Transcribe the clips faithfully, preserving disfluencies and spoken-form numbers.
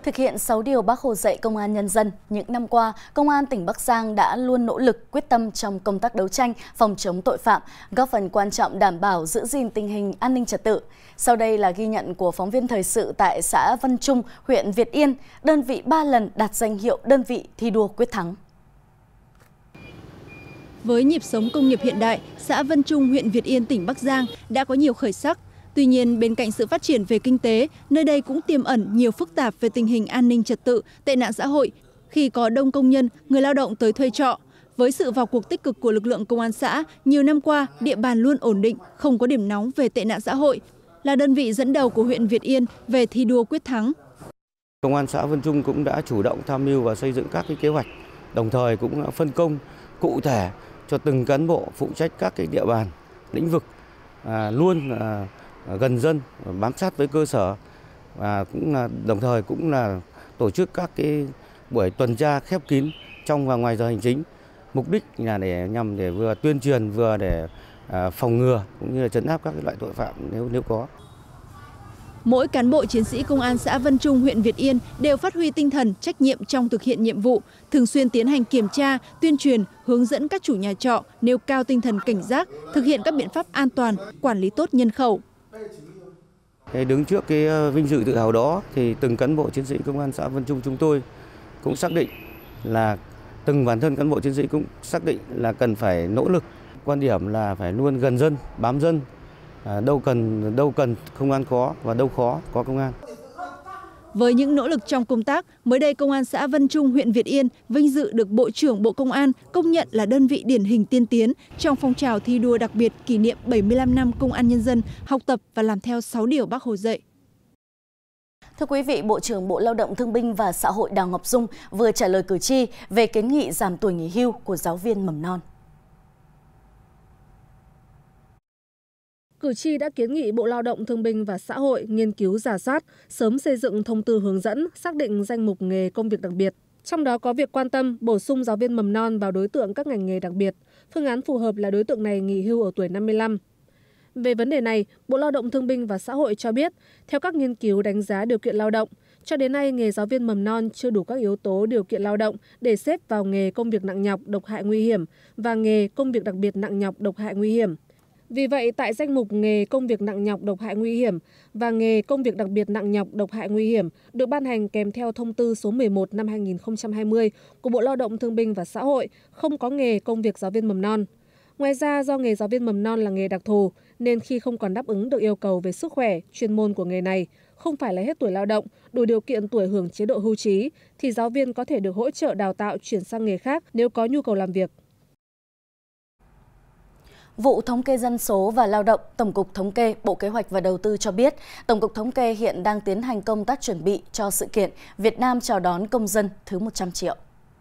Thực hiện sáu điều Bác Hồ dạy Công an Nhân dân, những năm qua, Công an tỉnh Bắc Giang đã luôn nỗ lực quyết tâm trong công tác đấu tranh, phòng chống tội phạm, góp phần quan trọng đảm bảo giữ gìn tình hình an ninh trật tự. Sau đây là ghi nhận của phóng viên thời sự tại xã Vân Trung, huyện Việt Yên, đơn vị ba lần đạt danh hiệu đơn vị thi đua quyết thắng. Với nhịp sống công nghiệp hiện đại, xã Vân Trung, huyện Việt Yên, tỉnh Bắc Giang đã có nhiều khởi sắc. Tuy nhiên, bên cạnh sự phát triển về kinh tế, nơi đây cũng tiềm ẩn nhiều phức tạp về tình hình an ninh trật tự, tệ nạn xã hội khi có đông công nhân, người lao động tới thuê trọ. Với sự vào cuộc tích cực của lực lượng công an xã, nhiều năm qua, địa bàn luôn ổn định, không có điểm nóng về tệ nạn xã hội, là đơn vị dẫn đầu của huyện Việt Yên về thi đua quyết thắng. Công an xã Vân Trung cũng đã chủ động tham mưu và xây dựng các cái kế hoạch, đồng thời cũng phân công cụ thể cho từng cán bộ phụ trách các cái địa bàn, lĩnh vực à, luôn à, gần dân, bám sát với cơ sở, và cũng là đồng thời cũng là tổ chức các cái buổi tuần tra khép kín trong và ngoài giờ hành chính. Mục đích là để nhằm để vừa tuyên truyền vừa để à, phòng ngừa cũng như là trấn áp các cái loại tội phạm nếu nếu có. Mỗi cán bộ chiến sĩ công an xã Vân Trung, huyện Việt Yên đều phát huy tinh thần trách nhiệm trong thực hiện nhiệm vụ, thường xuyên tiến hành kiểm tra, tuyên truyền, hướng dẫn các chủ nhà trọ nêu cao tinh thần cảnh giác, thực hiện các biện pháp an toàn, quản lý tốt nhân khẩu. Đứng trước cái vinh dự tự hào đó thì từng cán bộ chiến sĩ công an xã Vân Trung chúng tôi cũng xác định là từng bản thân cán bộ chiến sĩ cũng xác định là cần phải nỗ lực, quan điểm là phải luôn gần dân, bám dân, à, đâu cần đâu cần công an có và đâu khó có công an. Với những nỗ lực trong công tác, mới đây Công an xã Vân Trung, huyện Việt Yên vinh dự được Bộ trưởng Bộ Công an công nhận là đơn vị điển hình tiên tiến trong phong trào thi đua đặc biệt kỷ niệm bảy mươi lăm năm Công an Nhân dân, học tập và làm theo sáu điều Bác Hồ dạy. Thưa quý vị, Bộ trưởng Bộ Lao động Thương binh và Xã hội Đào Ngọc Dung vừa trả lời cử tri về kiến nghị giảm tuổi nghỉ hưu của giáo viên mầm non. Cử tri đã kiến nghị Bộ Lao động Thương binh và Xã hội nghiên cứu rà soát, sớm xây dựng thông tư hướng dẫn, xác định danh mục nghề công việc đặc biệt. Trong đó có việc quan tâm bổ sung giáo viên mầm non vào đối tượng các ngành nghề đặc biệt. Phương án phù hợp là đối tượng này nghỉ hưu ở tuổi năm mươi lăm. Về vấn đề này, Bộ Lao động Thương binh và Xã hội cho biết, theo các nghiên cứu đánh giá điều kiện lao động, cho đến nay nghề giáo viên mầm non chưa đủ các yếu tố điều kiện lao động để xếp vào nghề công việc nặng nhọc, độc hại nguy hiểm và nghề công việc đặc biệt nặng nhọc, độc hại nguy hiểm. Vì vậy, tại danh mục nghề công việc nặng nhọc độc hại nguy hiểm và nghề công việc đặc biệt nặng nhọc độc hại nguy hiểm được ban hành kèm theo thông tư số mười một năm hai nghìn không trăm hai mươi của Bộ Lao động Thương binh và Xã hội không có nghề công việc giáo viên mầm non. Ngoài ra, do nghề giáo viên mầm non là nghề đặc thù, nên khi không còn đáp ứng được yêu cầu về sức khỏe, chuyên môn của nghề này, không phải là hết tuổi lao động, đủ điều kiện tuổi hưởng chế độ hưu trí, thì giáo viên có thể được hỗ trợ đào tạo chuyển sang nghề khác nếu có nhu cầu làm việc. Vụ Thống kê Dân số và Lao động, Tổng cục Thống kê, Bộ Kế hoạch và Đầu tư cho biết, Tổng cục Thống kê hiện đang tiến hành công tác chuẩn bị cho sự kiện Việt Nam chào đón công dân thứ một trăm triệu.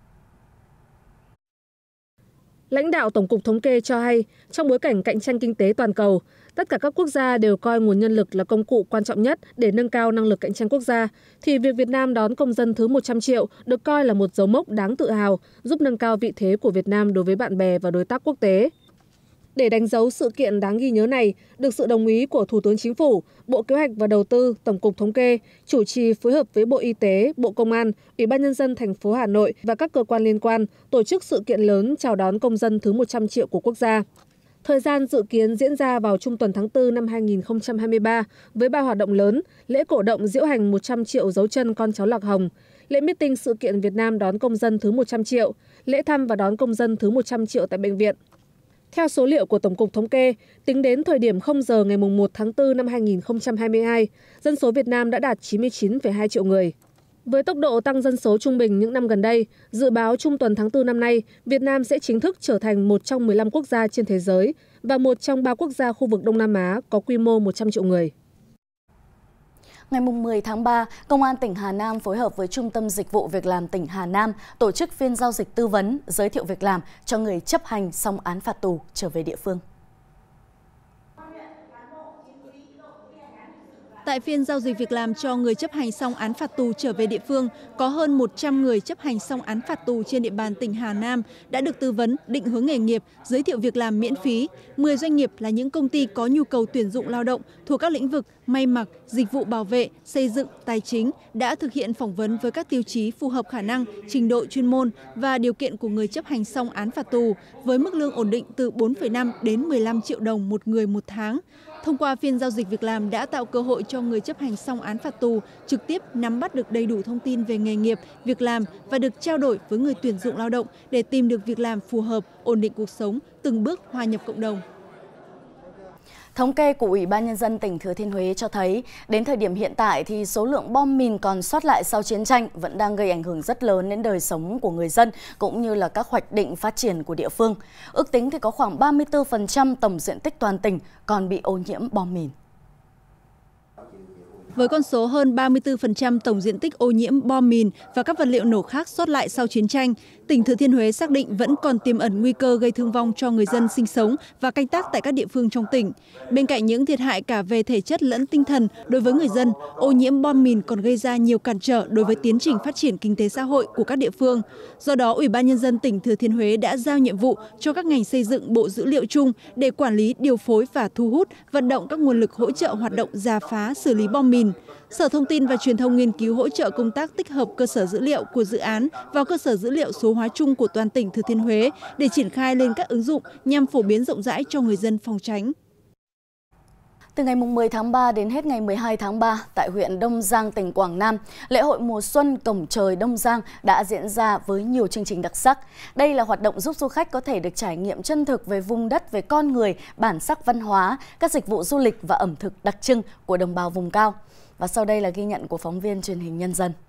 Lãnh đạo Tổng cục Thống kê cho hay, trong bối cảnh cạnh tranh kinh tế toàn cầu, tất cả các quốc gia đều coi nguồn nhân lực là công cụ quan trọng nhất để nâng cao năng lực cạnh tranh quốc gia, thì việc Việt Nam đón công dân thứ một trăm triệu được coi là một dấu mốc đáng tự hào, giúp nâng cao vị thế của Việt Nam đối với bạn bè và đối tác quốc tế. Để đánh dấu sự kiện đáng ghi nhớ này, được sự đồng ý của Thủ tướng Chính phủ, Bộ Kế hoạch và Đầu tư, Tổng cục Thống kê, chủ trì phối hợp với Bộ Y tế, Bộ Công an, Ủy ban Nhân dân thành phố Hà Nội và các cơ quan liên quan tổ chức sự kiện lớn chào đón công dân thứ một trăm triệu của quốc gia. Thời gian dự kiến diễn ra vào trung tuần tháng tư năm hai nghìn không trăm hai mươi ba với ba hoạt động lớn: lễ cổ động diễu hành một trăm triệu dấu chân con cháu Lạc Hồng, lễ meeting sự kiện Việt Nam đón công dân thứ một trăm triệu, lễ thăm và đón công dân thứ một trăm triệu tại bệnh viện. Theo số liệu của Tổng cục Thống kê, tính đến thời điểm không giờ ngày một tháng tư năm hai nghìn không trăm hai mươi hai, dân số Việt Nam đã đạt chín mươi chín phẩy hai triệu người. Với tốc độ tăng dân số trung bình những năm gần đây, dự báo trung tuần tháng tư năm nay, Việt Nam sẽ chính thức trở thành một trong mười lăm quốc gia trên thế giới và một trong ba quốc gia khu vực Đông Nam Á có quy mô một trăm triệu người. Ngày mười tháng ba, Công an tỉnh Hà Nam phối hợp với Trung tâm Dịch vụ Việc làm tỉnh Hà Nam tổ chức phiên giao dịch tư vấn, giới thiệu việc làm cho người chấp hành xong án phạt tù trở về địa phương. Tại phiên giao dịch việc làm cho người chấp hành xong án phạt tù trở về địa phương, có hơn một trăm người chấp hành xong án phạt tù trên địa bàn tỉnh Hà Nam đã được tư vấn, định hướng nghề nghiệp, giới thiệu việc làm miễn phí. mười doanh nghiệp là những công ty có nhu cầu tuyển dụng lao động thuộc các lĩnh vực may mặc, dịch vụ bảo vệ, xây dựng, tài chính đã thực hiện phỏng vấn với các tiêu chí phù hợp khả năng, trình độ chuyên môn và điều kiện của người chấp hành xong án phạt tù với mức lương ổn định từ bốn phẩy năm đến mười lăm triệu đồng một người một tháng. Thông qua phiên giao dịch việc làm đã tạo cơ hội cho người chấp hành xong án phạt tù trực tiếp nắm bắt được đầy đủ thông tin về nghề nghiệp, việc làm và được trao đổi với người tuyển dụng lao động để tìm được việc làm phù hợp, ổn định cuộc sống, từng bước hòa nhập cộng đồng. Thống kê của Ủy ban Nhân dân tỉnh Thừa Thiên Huế cho thấy, đến thời điểm hiện tại thì số lượng bom mìn còn sót lại sau chiến tranh vẫn đang gây ảnh hưởng rất lớn đến đời sống của người dân cũng như là các hoạch định phát triển của địa phương. Ước tính thì có khoảng ba mươi tư phần trăm tổng diện tích toàn tỉnh còn bị ô nhiễm bom mìn. Với con số hơn ba mươi tư phần trăm tổng diện tích ô nhiễm bom mìn và các vật liệu nổ khác sót lại sau chiến tranh, tỉnh Thừa Thiên Huế xác định vẫn còn tiềm ẩn nguy cơ gây thương vong cho người dân sinh sống và canh tác tại các địa phương trong tỉnh. Bên cạnh những thiệt hại cả về thể chất lẫn tinh thần đối với người dân, ô nhiễm bom mìn còn gây ra nhiều cản trở đối với tiến trình phát triển kinh tế xã hội của các địa phương. Do đó, Ủy ban Nhân dân tỉnh Thừa Thiên Huế đã giao nhiệm vụ cho các ngành xây dựng bộ dữ liệu chung để quản lý, điều phối và thu hút, vận động các nguồn lực hỗ trợ hoạt động rà phá, xử lý bom mìn. Sở Thông tin và Truyền thông nghiên cứu hỗ trợ công tác tích hợp cơ sở dữ liệu của dự án vào cơ sở dữ liệu số hóa chung của toàn tỉnh Thừa Thiên Huế để triển khai lên các ứng dụng nhằm phổ biến rộng rãi cho người dân phòng tránh. Từ ngày mười tháng ba đến hết ngày mười hai tháng ba, tại huyện Đông Giang, tỉnh Quảng Nam, lễ hội mùa xuân Cổng Trời Đông Giang đã diễn ra với nhiều chương trình đặc sắc. Đây là hoạt động giúp du khách có thể được trải nghiệm chân thực về vùng đất, về con người, bản sắc văn hóa, các dịch vụ du lịch và ẩm thực đặc trưng của đồng bào vùng cao. Và sau đây là ghi nhận của phóng viên Truyền hình Nhân dân.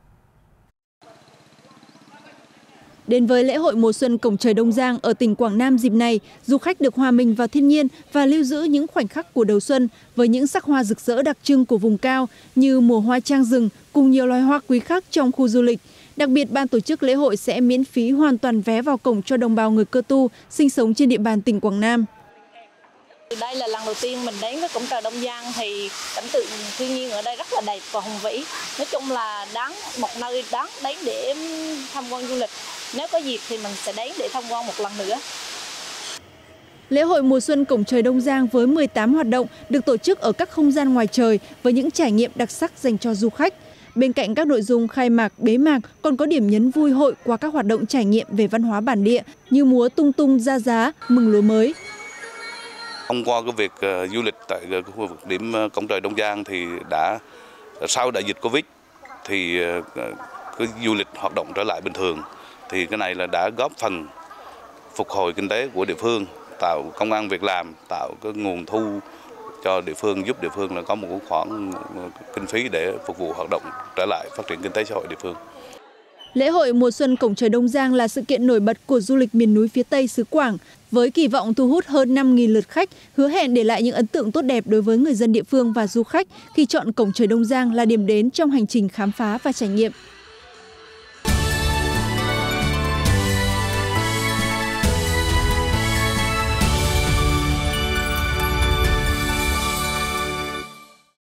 Đến với lễ hội mùa xuân Cổng Trời Đông Giang ở tỉnh Quảng Nam dịp này, du khách được hòa mình vào thiên nhiên và lưu giữ những khoảnh khắc của đầu xuân với những sắc hoa rực rỡ đặc trưng của vùng cao như mùa hoa trang rừng cùng nhiều loài hoa quý khác trong khu du lịch. Đặc biệt, ban tổ chức lễ hội sẽ miễn phí hoàn toàn vé vào cổng cho đồng bào người Cơ Tu sinh sống trên địa bàn tỉnh Quảng Nam. Đây là lần đầu tiên mình đến với Cổng Trời Đông Giang thì cảnh tượng thiên nhiên ở đây rất là đẹp và hùng vĩ. Nói chung là đáng một nơi đáng đến để tham quan du lịch. Nếu có dịp thì mình sẽ đến để tham quan một lần nữa. Lễ hội mùa xuân Cổng Trời Đông Giang với mười tám hoạt động được tổ chức ở các không gian ngoài trời với những trải nghiệm đặc sắc dành cho du khách. Bên cạnh các nội dung khai mạc, bế mạc còn có điểm nhấn vui hội qua các hoạt động trải nghiệm về văn hóa bản địa như múa tung tung ra giá, mừng lúa mới. Thông qua cái việc uh, du lịch tại uh, khu vực điểm uh, Cổng Trời Đông Giang thì đã uh, sau đại dịch Covid thì uh, cái du lịch hoạt động trở lại bình thường, thì cái này là đã góp phần phục hồi kinh tế của địa phương, tạo công ăn việc làm, tạo cái nguồn thu cho địa phương, giúp địa phương là có một khoản kinh phí để phục vụ hoạt động trở lại phát triển kinh tế xã hội địa phương. Lễ hội mùa xuân Cổng Trời Đông Giang là sự kiện nổi bật của du lịch miền núi phía Tây xứ Quảng, với kỳ vọng thu hút hơn năm nghìn lượt khách, hứa hẹn để lại những ấn tượng tốt đẹp đối với người dân địa phương và du khách khi chọn Cổng Trời Đông Giang là điểm đến trong hành trình khám phá và trải nghiệm.